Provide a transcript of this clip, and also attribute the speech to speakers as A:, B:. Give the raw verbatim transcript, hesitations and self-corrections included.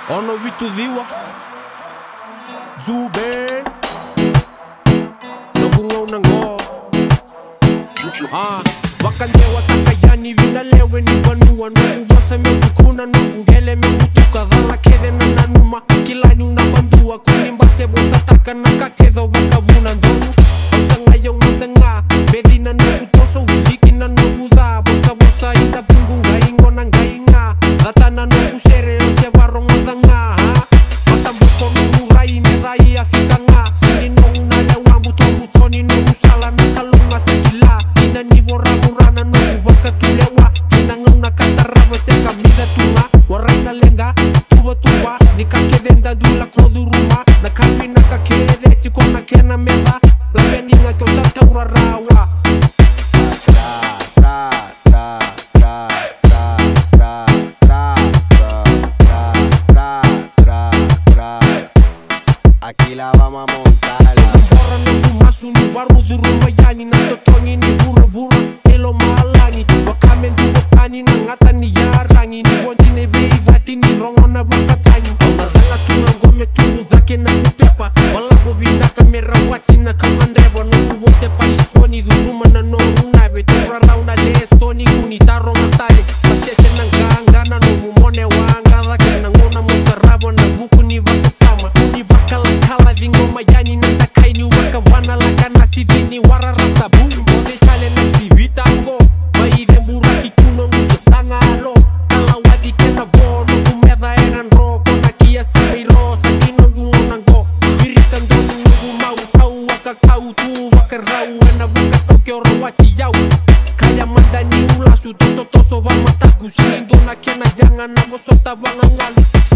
A: Ono vitu dhiwa Zube Nobunga unango Ah Wakandewa takayani vinalewe ni wanua Nugu wasa meukukuna nugu ngele meutuka Dhala kede na nanuma Kilani unabandua Kunimba sebo sataka na kakedha wakavuna ndonu Osanga yung matanga Bedi na nugu toso Uliki na nugu dha Bosa bosa ita pungunga Ingo na ngainga Data na nugu sere Ose warong madanga Matambuko nugu rai ne rai afika nga Sini nungu na lewa Muto muto ni nugu sala na kalunga sekila Ina ni wora murana nugu wakatulewa Ina nguna kataraba se kamida tunga Warai na lenga Tuwa tuwa Nika kedenda dula koduruma Na kapi na kakede Tiko na kena mela Lawe ninga kyosa taura rawa
B: Aquí la vamos a montar.
A: Bora no kumasu ni baru duruma yani na totongi ni bura bura elo malangi wakame nduwa pani na ngata ni yarangi ni wanti ne vei vati ni rongo na bakatani Masanga tunga ngome tunu dhake na kutepa Wala bobina kamera watsi na kamandreba No kuwose pa isoni duruma na no unabe Tura rauna le soni kunitaro matale Masese na nganga na no mumone wanga Dhake na ngona mukarabo na buku ni wakasama Ni wakala kala vingoma yani na takaini Wakawana laka na sidini wararasa boom Bode chale na sivitango Maide muraki kuno nguso sanga alo Kala wadi kena bono kumedha eran ro Kona kia samiro sakino nguonango Virita ndonu ngu mau tau wakakau tu wakarau Ena wakatau kioro wachi yau Kaya mandani ula su toso toso wa mataku Sinindona kena jangan na mosota wangangali